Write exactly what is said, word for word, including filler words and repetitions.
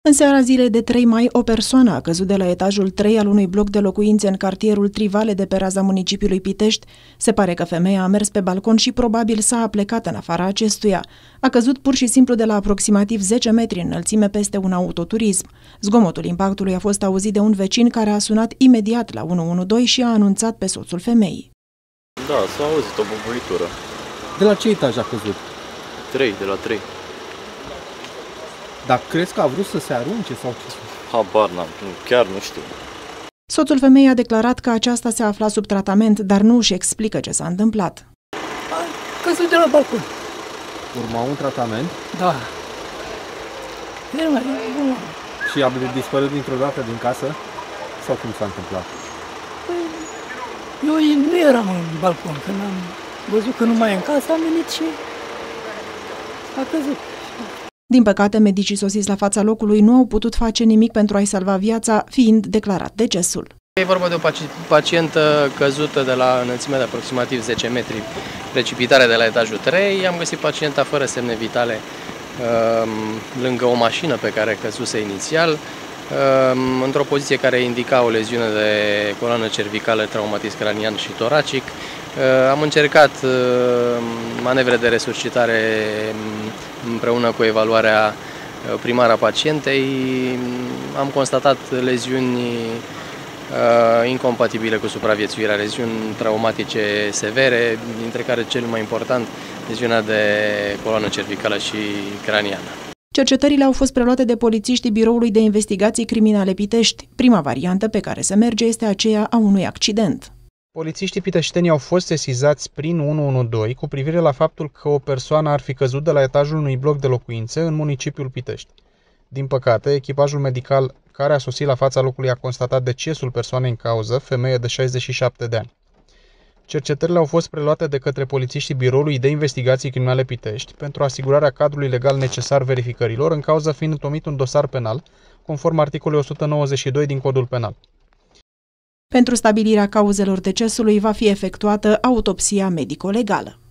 În seara zilei de trei mai, o persoană a căzut de la etajul trei al unui bloc de locuințe în cartierul Trivale de pe raza municipiului Pitești. Se pare că femeia a mers pe balcon și probabil s-a aplecat în afara acestuia. A căzut pur și simplu de la aproximativ zece metri înălțime peste un autoturism. Zgomotul impactului a fost auzit de un vecin care a sunat imediat la unu unu doi și a anunțat pe soțul femeii. Da, s-a auzit o bubuitură. De la ce etaj a căzut? trei, de la trei. Dar crezi că a vrut să se arunce sau ce? Habar n-am, chiar nu știu. Soțul femeii a declarat că aceasta se afla sub tratament, dar nu își explică ce s-a întâmplat. A căzut de la balcon. Urma un tratament? Da. Era, era. Și a dispărut dintr-o dată din casă? Sau cum s-a întâmplat? Păi, eu nu eram în balcon. Când am văzut că nu mai e în casă, am venit și a căzut. Din păcate, medicii sosiți la fața locului nu au putut face nimic pentru a-i salva viața, fiind declarat decesul. E vorba de o pacientă căzută de la înălțime de aproximativ zece metri, precipitare de la etajul trei. Am găsit pacienta fără semne vitale lângă o mașină pe care căzuse inițial, într-o poziție care indica o leziune de coloană cervicală, traumatism cranian și toracic. Am încercat manevre de resuscitare împreună cu evaluarea primară a pacientei. Am constatat leziuni incompatibile cu supraviețuirea, leziuni traumatice severe, dintre care cel mai important, leziunea de coloană cervicală și craniană. Cercetările au fost preluate de polițiștii Biroului de Investigații Criminale Pitești. Prima variantă pe care se merge este aceea a unui accident. Polițiștii piteșteni au fost sesizați prin unu unu doi cu privire la faptul că o persoană ar fi căzut de la etajul unui bloc de locuințe în municipiul Pitești. Din păcate, echipajul medical care a sosit la fața locului a constatat decesul persoanei în cauză, femeie de șaizeci și șapte de ani. Cercetările au fost preluate de către polițiștii Biroului de Investigații Criminale Pitești pentru asigurarea cadrului legal necesar verificărilor, în cauză fiind întomit un dosar penal, conform articolului o sută nouăzeci și doi din Codul Penal. Pentru stabilirea cauzelor decesului va fi efectuată autopsia medico-legală.